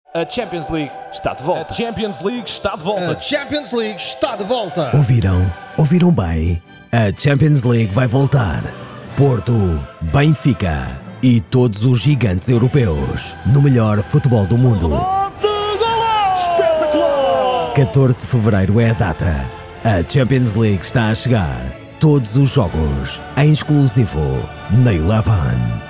A Champions League está de volta. A Champions League está de volta. A Champions League está de volta. Ouviram bem? A Champions League vai voltar. Porto, Benfica e todos os gigantes europeus no melhor futebol do mundo. Espetacular! 14 de fevereiro é a data. A Champions League está a chegar. Todos os jogos em exclusivo na Eleven.